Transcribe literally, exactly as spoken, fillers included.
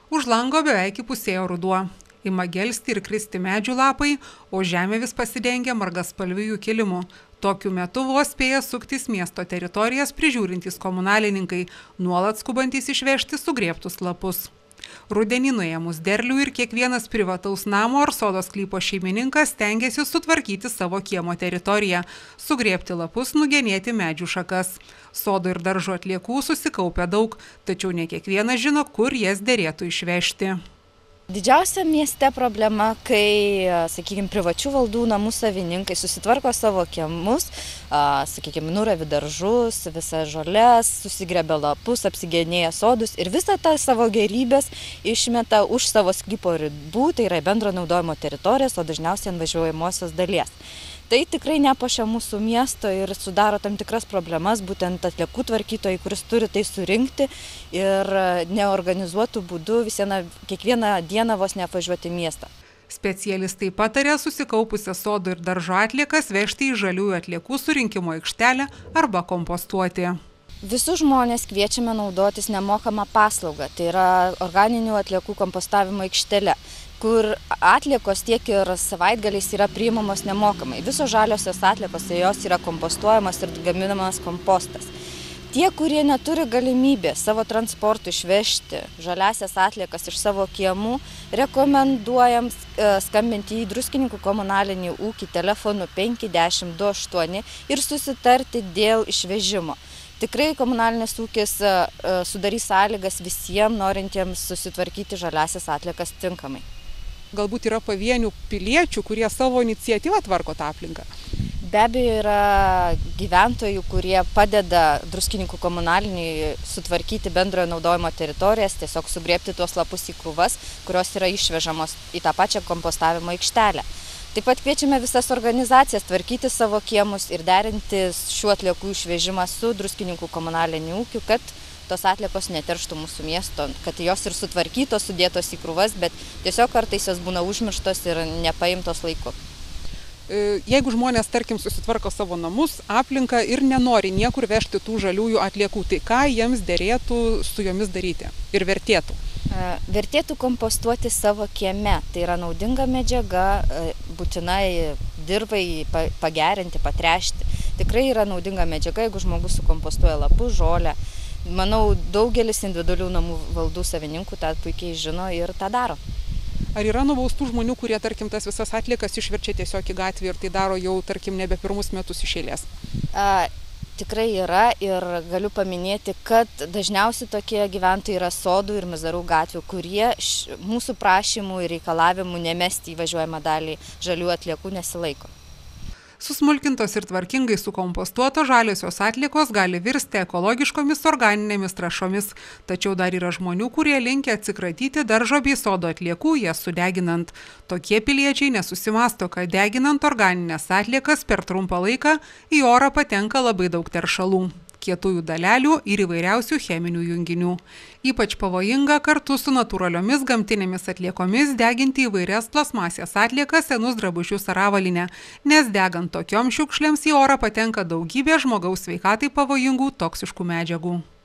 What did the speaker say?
Už lango beveik įpusėjo ruduo. Ima gelsti ir kristi medžių lapai, o žemė vis pasidengia margaspalviu kilimu. Tokiu metu vos spėja suktis miesto teritorijas prižiūrintys komunalininkai, nuolat skubantys išvežti sugrėbtus lapus. Rudenį nuėmus derlių ir kiekvienas privataus namo ar sodo sklypo šeimininkas stengiasi sutvarkyti savo kiemo teritoriją, sugrėbti lapus, nugenėti medžių šakas. Sodo ir daržo atliekų susikaupia daug, tačiau ne kiekvienas žino, kur jas derėtų išvežti. Didžiausia mieste problema, kai, sakykime, privačių valdų namų savininkai susitvarko savo kiemus, sakykime, nuravi daržus, visas žoles, susigrebia lapus, apsigenėja sodus ir visą tą savo gerybės išmeta už savo sklypo ribų, tai yra bendro naudojimo teritorijos, o dažniausiai ant važiuojamosios dalies. Tai tikrai nepuošia mūsų miesto ir sudaro tam tikras problemas, būtent atliekų tvarkytojai, kuris turi tai surinkti ir neorganizuotų būdų visieną, kiekvieną dieną vos neapvažiuoti miestą. Specialistai patarė susikaupusią sodų ir daržo atliekas vežti į žaliųjų atliekų surinkimo aikštelę arba kompostuoti. Visus žmonės kviečiame naudotis nemokamą paslaugą, tai yra organinių atliekų kompostavimo aikštelė, kur atliekos tiek ir savaitgaliais yra priimamos nemokamai. Visos žaliosios atliekos, jos yra kompostuojamos ir gaminamas kompostas. Tie, kurie neturi galimybės savo transportu išvežti žaliasias atliekas iš savo kiemų, rekomenduojam skambinti į Druskininkų komunalinį ūkį telefonu penki dešimt du aštuoni ir susitarti dėl išvežimo. Tikrai komunalinis ūkis sudarys sąlygas visiems norintiems susitvarkyti žaliasias atliekas tinkamai. Galbūt yra pavienių piliečių, kurie savo iniciatyvą tvarko tą aplinką? Be abejo, yra gyventojų, kurie padeda Druskininkų komunaliniui sutvarkyti bendrojo naudojimo teritorijas, tiesiog sugrėbti tuos lapus į krūvas, kurios yra išvežamos į tą pačią kompostavimo aikštelę. Taip pat kviečiame visas organizacijas tvarkyti savo kiemus ir derinti šių atliekų išvežimą su Druskininkų komunaliniu ūkiu, kad tos atliekos neterštų mūsų miesto, kad jos ir sutvarkytos, sudėtos į krūvas, bet tiesiog kartais jos būna užmirštos ir nepaimtos laiku. Jeigu žmonės, tarkim, susitvarko savo namus, aplinką ir nenori niekur vežti tų žaliųjų atliekų, tai ką jiems derėtų su jomis daryti ir vertėtų? Vertėtų kompostuoti savo kieme, tai yra naudinga medžiaga, būtinai dirvai pagerinti, patręšti. Tikrai yra naudinga medžiaga, jeigu žmogus sukompostuoja lapus, žolę. Manau, daugelis individualių namų valdų savininkų tą puikiai žino ir tą daro. Ar yra nubaustų žmonių, kurie, tarkim, tas visas atliekas išverčia tiesiog į gatvę ir tai daro jau, tarkim, nebe pirmus metus iš eilės? A, tikrai yra ir galiu paminėti, kad dažniausiai tokie gyventojai yra sodų ir mizarų gatvių, kurie š, mūsų prašymų ir reikalavimų nemesti įvažiuojamą dalį žalių atliekų nesilaiko. Susmulkintos ir tvarkingai sukompostuotos žaliosios atliekos gali virsti ekologiškomis organinėmis trąšomis, tačiau dar yra žmonių, kurie linkę atsikratyti daržo bei sodo atliekų, jas sudeginant. Tokie piliečiai nesusimąsto, kad deginant organinės atliekas per trumpą laiką į orą patenka labai daug teršalų, kietųjų dalelių ir įvairiausių cheminių junginių. Ypač pavojinga kartu su natūraliomis gamtinėmis atliekomis deginti įvairias plastmasės atliekas, senus drabužius ar avalynę, nes degant tokiom šiukšlėms į orą patenka daugybė žmogaus sveikatai pavojingų toksiškų medžiagų.